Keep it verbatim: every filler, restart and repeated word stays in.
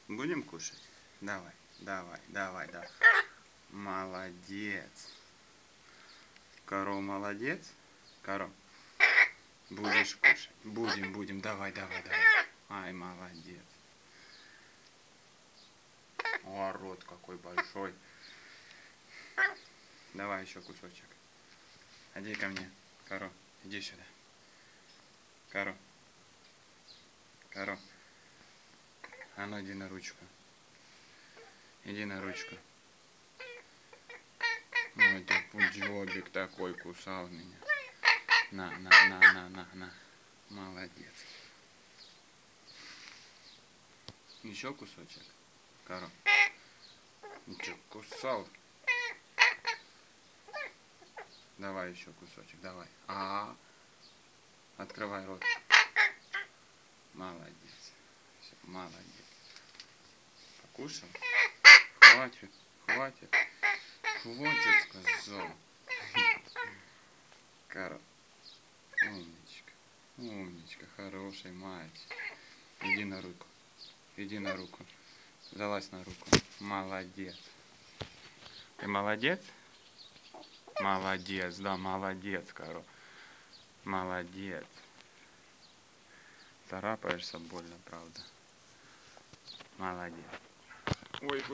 Будем кушать? Давай, давай, давай, давай. Молодец. Коро, молодец. Коро. Будешь кушать? Будем, будем. Давай, давай, давай. Ай, молодец. О, рот какой большой. Давай еще кусочек. Иди ко мне. Коро, иди сюда. Коро. Коро. А ну иди на ручку. Иди на ручку. Ой, ты пуделик такой кусал меня. На, на, на, на, на, на. Молодец. Еще кусочек. Коро. Ничего, кусал. Давай еще кусочек, давай. А, -а, -а. Открывай рот. Молодец. Все, молодец. Покушал? Хватит, хватит. Хватит, сказал. Коро. Умничка. Умничка, хороший мальчик. Иди на руку. Иди на руку. Залазь на руку. Молодец. Ты молодец? Молодец, да, молодец, Коро. Молодец. Царапаешься больно, правда. Молодец. Ой,